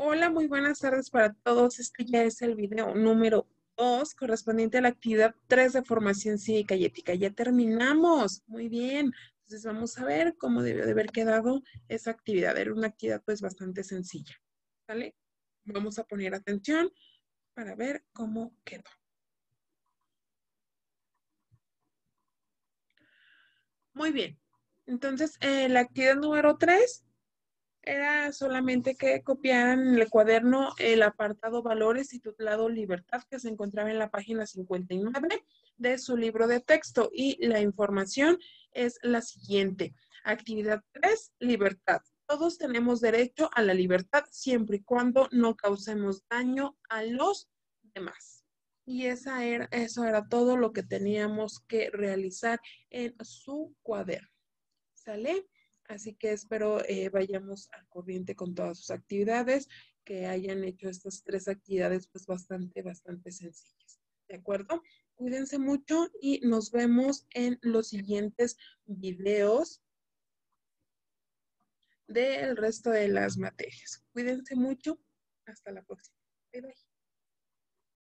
Hola, muy buenas tardes para todos. Este ya es el video número 2 correspondiente a la actividad 3 de formación cívica y ética. Ya terminamos. Muy bien. Entonces vamos a ver cómo debió de haber quedado esa actividad. Era una actividad pues bastante sencilla. ¿Vale? Vamos a poner atención para ver cómo quedó. Muy bien. Entonces, la actividad número 3 era solamente que copiaran en el cuaderno el apartado Valores titulado Libertad que se encontraba en la página 59 de su libro de texto y la información es la siguiente. Actividad 3, libertad. Todos tenemos derecho a la libertad siempre y cuando no causemos daño a los demás. Y eso era todo lo que teníamos que realizar en su cuaderno. ¿Sale? Así que espero vayamos al corriente con todas sus actividades, que hayan hecho estas 3 actividades pues bastante sencillas. ¿De acuerdo? Cuídense mucho y nos vemos en los siguientes videos del resto de las materias. Cuídense mucho. Hasta la próxima. Bye bye.